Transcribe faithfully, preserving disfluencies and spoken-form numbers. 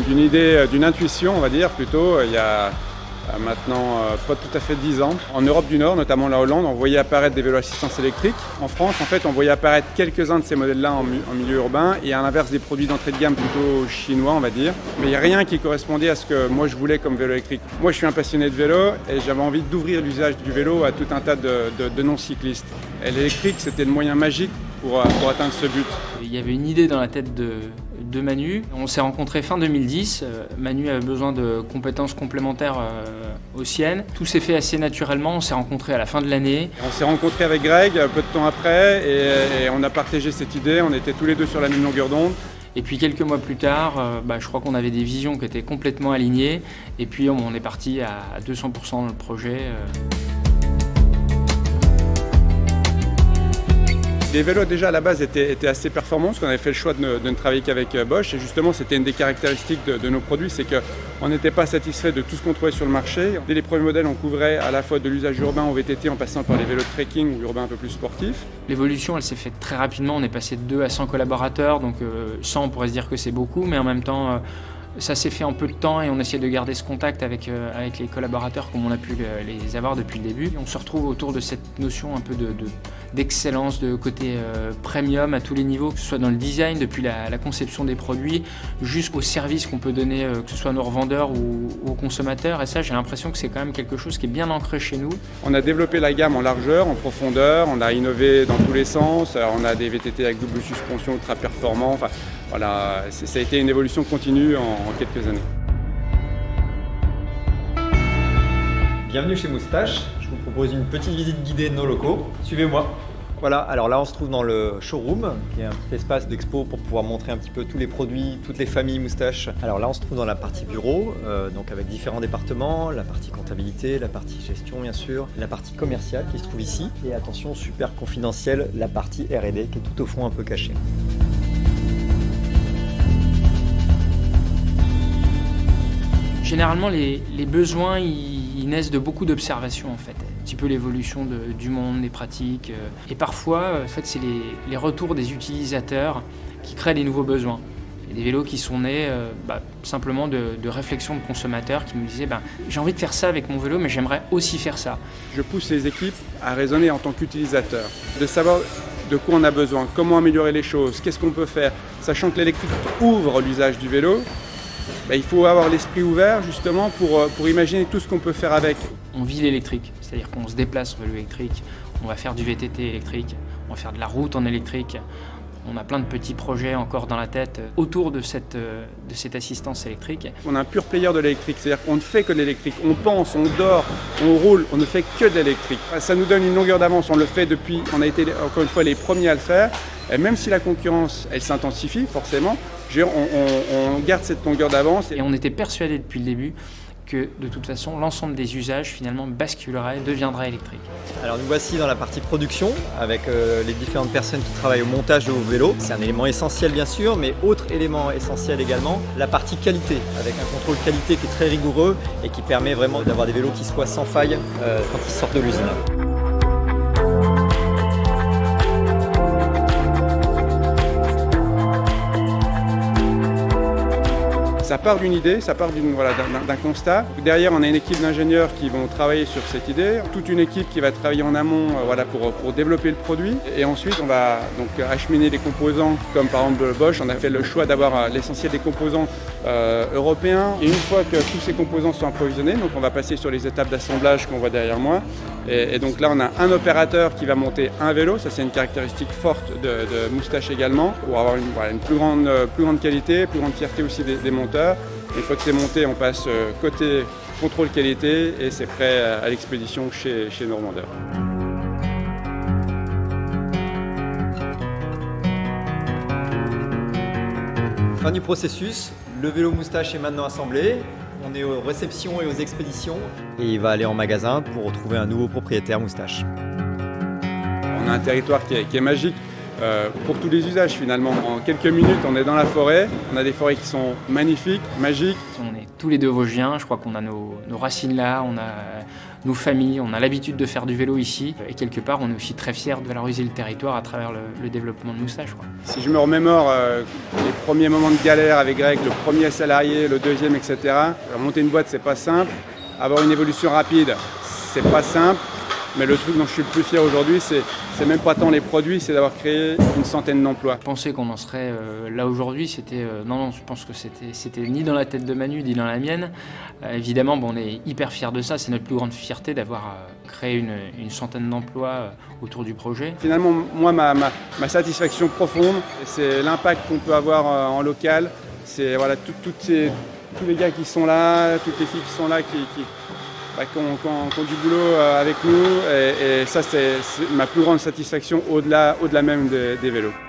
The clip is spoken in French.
d'une idée, d'une intuition, on va dire, plutôt, il y a maintenant pas tout à fait dix ans. En Europe du Nord, notamment la Hollande, on voyait apparaître des vélos assistance électrique. En France, en fait, on voyait apparaître quelques-uns de ces modèles-là en, en milieu urbain et à l'inverse des produits d'entrée de gamme plutôt chinois, on va dire. Mais il n'y a rien qui correspondait à ce que moi je voulais comme vélo électrique. Moi, je suis un passionné de vélo et j'avais envie d'ouvrir l'usage du vélo à tout un tas de, de, de non-cyclistes. Et l'électrique, c'était le moyen magique pour, pour atteindre ce but. Il y avait une idée dans la tête de, de Manu. On s'est rencontrés fin deux mille dix. Manu avait besoin de compétences complémentaires aux siennes. Tout s'est fait assez naturellement. On s'est rencontrés à la fin de l'année. On s'est rencontrés avec Greg peu de temps après et, et on a partagé cette idée. On était tous les deux sur la même longueur d'onde. Et puis quelques mois plus tard, euh, bah, je crois qu'on avait des visions qui étaient complètement alignées. Et puis on est parti à deux cents pour cent dans le projet. Euh. Les vélos déjà à la base étaient, étaient assez performants parce qu'on avait fait le choix de ne, de ne travailler qu'avec Bosch et justement c'était une des caractéristiques de, de nos produits, c'est qu'on n'était pas satisfait de tout ce qu'on trouvait sur le marché. Dès les premiers modèles on couvrait à la fois de l'usage urbain au V T T en passant par les vélos de trekking ou urbain un peu plus sportifs. L'évolution elle s'est faite très rapidement, on est passé de deux à cent collaborateurs, donc euh, cent on pourrait se dire que c'est beaucoup mais en même temps euh, ça s'est fait en peu de temps et on essaie de garder ce contact avec, euh, avec les collaborateurs comme on a pu les avoir depuis le début. Et on se retrouve autour de cette notion un peu de, de, d'excellence, de côté euh, premium à tous les niveaux, que ce soit dans le design, depuis la, la conception des produits, jusqu'au service qu'on peut donner, euh, que ce soit à nos revendeurs ou, ou aux consommateurs. Et ça, j'ai l'impression que c'est quand même quelque chose qui est bien ancré chez nous. On a développé la gamme en largeur, en profondeur, on a innové dans tous les sens. Alors, on a des V T T avec double suspension ultra performants. Enfin, voilà, ça a été une évolution continue en, en quelques années. Bienvenue chez Moustache, je vous propose une petite visite guidée de nos locaux. Suivez-moi. Voilà, alors là on se trouve dans le showroom, qui est un petit espace d'expo pour pouvoir montrer un petit peu tous les produits, toutes les familles Moustache. Alors là on se trouve dans la partie bureau, euh, donc avec différents départements, la partie comptabilité, la partie gestion bien sûr, la partie commerciale qui se trouve ici, et attention super confidentielle, la partie R et D qui est tout au fond un peu cachée. Généralement, les, les besoins, ils, ils naissent de beaucoup d'observations, en fait. Un petit peu l'évolution du monde, des pratiques. Et parfois, en fait, c'est les, les retours des utilisateurs qui créent des nouveaux besoins. Il y a des vélos qui sont nés euh, bah, simplement de, de réflexions de consommateurs qui me disaient bah, « j'ai envie de faire ça avec mon vélo, mais j'aimerais aussi faire ça ». Je pousse les équipes à raisonner en tant qu'utilisateur, de savoir de quoi on a besoin, comment améliorer les choses, qu'est-ce qu'on peut faire, sachant que l'électrique ouvre l'usage du vélo. Ben, il faut avoir l'esprit ouvert justement pour, pour imaginer tout ce qu'on peut faire avec. On vit l'électrique, c'est-à-dire qu'on se déplace en vélo électrique, on va faire du V T T électrique, on va faire de la route en électrique. On a plein de petits projets encore dans la tête autour de cette, de cette assistance électrique. On est un pur player de l'électrique, c'est-à-dire qu'on ne fait que de l'électrique. On pense, on dort, on roule, on ne fait que de l'électrique. Ça nous donne une longueur d'avance, on le fait depuis, on a été encore une fois les premiers à le faire. Et même si la concurrence, elle s'intensifie forcément, on, on, on garde cette longueur d'avance. Et on était persuadé depuis le début que de toute façon l'ensemble des usages finalement basculerait, deviendrait électrique. Alors nous voici dans la partie production avec euh, les différentes personnes qui travaillent au montage de vos vélos. C'est un élément essentiel bien sûr, mais autre élément essentiel également, la partie qualité, avec un contrôle qualité qui est très rigoureux et qui permet vraiment d'avoir des vélos qui soient sans faille euh, quand ils sortent de l'usine. Ça part d'une idée, ça part d'une, voilà, d'un, d'un constat. Derrière, on a une équipe d'ingénieurs qui vont travailler sur cette idée, toute une équipe qui va travailler en amont euh, voilà, pour, pour développer le produit. Et ensuite, on va donc acheminer les composants, comme par exemple Bosch. On a fait le choix d'avoir l'essentiel des composants euh, européens. Et une fois que tous ces composants sont approvisionnés, donc on va passer sur les étapes d'assemblage qu'on voit derrière moi. Et, et donc là, on a un opérateur qui va monter un vélo. Ça, c'est une caractéristique forte de, de Moustache également, pour avoir une, voilà, une plus, grande, plus grande qualité, plus grande fierté aussi des, des monteurs. Une fois que c'est monté, on passe côté contrôle qualité et c'est prêt à l'expédition chez, chez nos revendeurs. Fin du processus, le vélo Moustache est maintenant assemblé. On est aux réceptions et aux expéditions et il va aller en magasin pour retrouver un nouveau propriétaire Moustache. On a un territoire qui est, qui est magique. euh, pour tous les usages finalement. En quelques minutes, on est dans la forêt, on a des forêts qui sont magnifiques, magiques. On est tous les deux Vosgiens, je crois qu'on a nos, nos racines là, on a nos familles, on a l'habitude de faire du vélo ici. Et quelque part, on est aussi très fiers de valoriser le territoire à travers le, le développement de Moustache, quoi. Si je me remémore euh, les premiers moments de galère avec Greg, le premier salarié, le deuxième, et cetera. Monter une boîte, c'est pas simple. Avoir une évolution rapide, c'est pas simple. Mais le truc dont je suis le plus fier aujourd'hui, c'est, c'est même pas tant les produits, c'est d'avoir créé une centaine d'emplois. Penser qu'on en serait euh, là aujourd'hui, c'était euh, non, non, je pense que c'était, c'était ni dans la tête de Manu, ni dans la mienne. Euh, évidemment, bon, on est hyper fiers de ça. C'est notre plus grande fierté d'avoir euh, créé une, une centaine d'emplois euh, autour du projet. Finalement, moi, ma, ma, ma satisfaction profonde, c'est l'impact qu'on peut avoir euh, en local. C'est voilà, tout, toutes ces, tous les gars qui sont là, toutes les filles qui sont là, qui, qui Bah, qui, ont, qui, ont, qui ont du boulot avec nous et, et ça c'est ma plus grande satisfaction au-delà, au-delà même des, des vélos.